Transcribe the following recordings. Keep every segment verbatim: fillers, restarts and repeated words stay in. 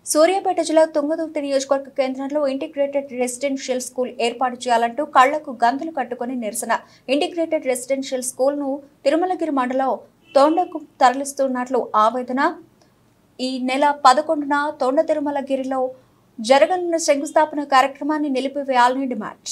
సూర్యాపేట జిల్లా తుంగతుర్తి నియోజకవర్గ కేంద్రంలో ఇంటిగ్రేటెడ్ రెసిడెన్షియల్ స్కూల్ ఏర్పాటు చేయాలంటూ కళ్లకు గంతులు కట్టుకుని నిరసన. ఇంటిగ్రేటెడ్ రెసిడెన్షియల్ స్కూల్ ను తిరుమలగిరి మండలం తొండకు తరలిస్తున్నట్లు ఆవేదన. ఈ నెల పదకొండున తొండ తిరుమలగిరిలో జరగనున్న శంకుస్థాపన కార్యక్రమాన్ని నిలిపివేయాలని డిమాండ్.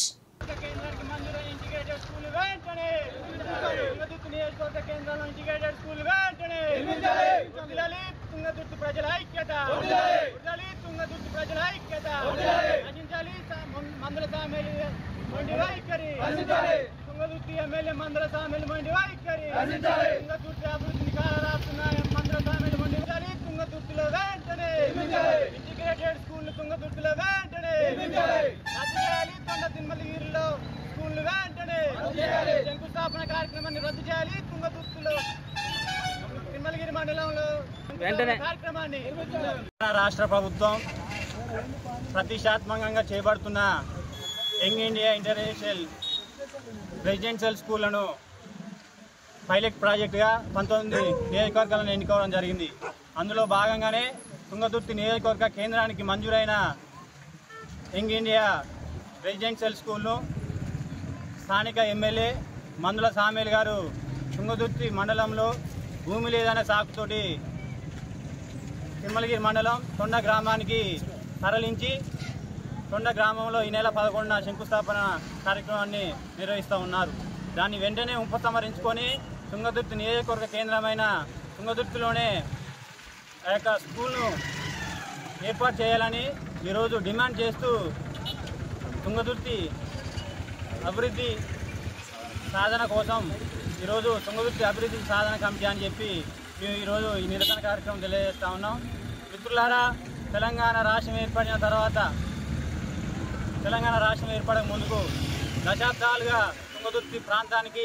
తుంగతుర్తి ఎమ్మెల్యే మందల సామెల్ మండి వైఖరి తుంగతుర్తి అభివృద్ధిని కారాస్తున్న మందల సామెల్ మండి తుంగతుర్తిలో వెంటనే ఇంటిగ్రేటెడ్ స్కూల్ తుంగతుర్తిలో వెంటనే రద్దు చేయాలి. తొండ తిరుమలగిరిలో స్కూల్ వెంటనే శంకుస్థాపన కార్యక్రమాన్ని రద్దు చేయాలి. తుంగతుర్తిలో తిరుమలగిరి మండలంలో కార్యక్రమాన్ని రాష్ట్ర ప్రభుత్వం ప్రతిష్టాత్మకంగా చేపడుతున్న యంగ్ ఇండియా ఇంటర్నేషనల్ రెసిడెన్షియల్ స్కూళ్లను పైలట్ ప్రాజెక్టుగా పంతొమ్మిది నియోజకవర్గాలను ఎన్నుకోవడం జరిగింది. అందులో భాగంగానే తుంగతుర్తి నియోజకవర్గ కేంద్రానికి మంజూరైన యంగ్ ఇండియా రెసిడెన్షియల్ స్కూల్ను స్థానిక ఎమ్మెల్యే మందుల సామేల్ గారు తుంగతుర్తి మండలంలో భూమి లేదనే సాకుతోటి తిరుమలగిరి మండలం తొండ గ్రామానికి తరలించి తొండ గ్రామంలో ఈ నెల పదకొండున శంకుస్థాపన కార్యక్రమాన్ని నిర్వహిస్తూ ఉన్నారు. దాన్ని వెంటనే ఉపసంహరించుకొని తుంగతుర్తి నియోజకవర్గ కేంద్రమైన తుంగతుర్తిలోనే ఆ యొక్క స్కూల్ను ఏర్పాటు చేయాలని ఈరోజు డిమాండ్ చేస్తూ తుంగతుర్తి అభివృద్ధి సాధన కోసం ఈరోజు తుంగతుర్తి అభివృద్ధి సాధన కమిటీ అని చెప్పి మేము ఈరోజు ఈ నిరసన కార్యక్రమం తెలియజేస్తూ ఉన్నాం. మిత్రులారా, తెలంగాణ రాష్ట్రం ఏర్పడిన తర్వాత తెలంగాణ రాష్ట్రం ఏర్పడక ముందుకు దశాబ్దాలుగా తుంగతుర్తి ప్రాంతానికి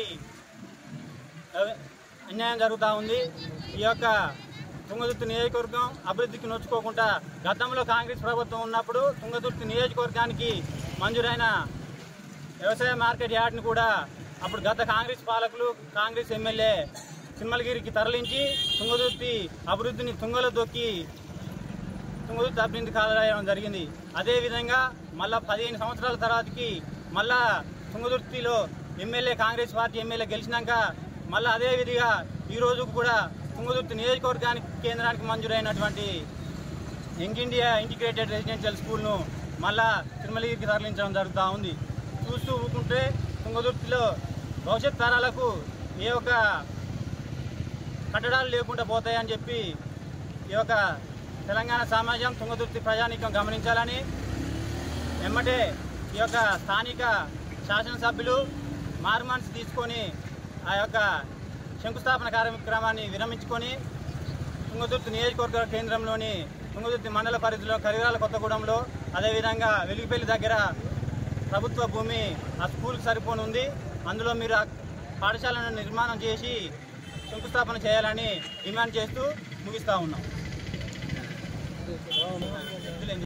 అన్యాయం జరుగుతూ ఉంది. ఈ యొక్క తుంగతుర్తి నియోజకవర్గం అభివృద్ధికి నోచుకోకుండా గతంలో కాంగ్రెస్ ప్రభుత్వం ఉన్నప్పుడు తుంగతుర్తి నియోజకవర్గానికి మంజూరైన వ్యవసాయ మార్కెట్ యార్డ్ని కూడా అప్పుడు గత కాంగ్రెస్ పాలకులు కాంగ్రెస్ ఎమ్మెల్యే తిరుమలగిరికి తరలించి తుంగతుర్తి అభివృద్ధిని తుంగలో దొక్కి తుంగతుర్తి అభివృద్ధి కాలేయడం జరిగింది. అదేవిధంగా మళ్ళా పదిహేను సంవత్సరాల తర్వాతకి మళ్ళా తుంగతుర్తిలో ఎమ్మెల్యే కాంగ్రెస్ పార్టీ ఎమ్మెల్యే గెలిచినాక మళ్ళీ అదే విధిగా ఈరోజు కూడా తుంగతుర్తి నియోజకవర్గానికి కేంద్రానికి మంజూరైనటువంటి యంగ్ ఇండియా ఇంటిగ్రేటెడ్ రెసిడెన్షియల్ స్కూల్ను మళ్ళా తిరుమలగిరికి తరలించడం జరుగుతూ ఉంది. చూస్తూ ఊరుకుంటే తుంగతుర్తిలో భవిష్యత్ తరాలకు ఏ ఒక్క కట్టడాలు లేకుండా పోతాయని చెప్పి ఈ యొక్క తెలంగాణ సమాజం తుంగతుర్తి ప్రజానీకం గమనించాలని వెంబటే ఈ యొక్క స్థానిక శాసనసభ్యులు మార్మాన్స్ తీసుకొని ఆ యొక్క శంకుస్థాపన కార్యక్రమాన్ని విరమించుకొని తుంగతుర్తి నియోజకవర్గ కేంద్రంలోని తుంగతుర్తి మండల పరిధిలో కరిగాల కొత్తగూడెంలో అదేవిధంగా వెలుగుపల్లి దగ్గర ప్రభుత్వ భూమి ఆ స్కూల్కి సరిపోనుంది. అందులో మీరు పాఠశాలను నిర్మాణం చేసి శంకుస్థాపన చేయాలని డిమాండ్ చేస్తూ ముగిస్తూ ఉన్నాం.